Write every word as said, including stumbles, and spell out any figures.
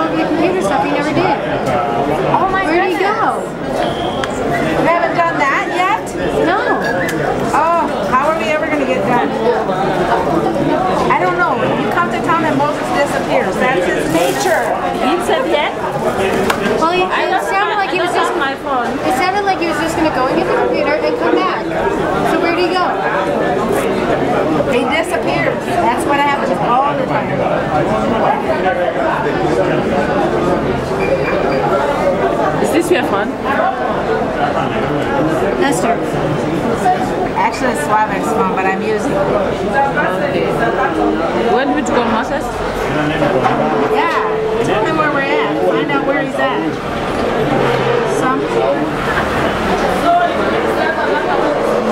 over the computer stuff. He never did. Oh my Where did he go? We haven't done that yet? No. Oh, how are we ever going to get done? I don't know. You come to town and Moses disappears. That's his nature. It's a yet? Well, he, I it lost sounded my, like he I was lost just. my phone. It sounded like he was just going to go and get the computer and come back. So where did he go? He disappears. That's what happens all the time. Is this your phone? Esther. Actually, it's Slavic's phone, but I'm using it. When would you go, Moses? Yeah. Tell him where we're at. Find out where he's at. Some.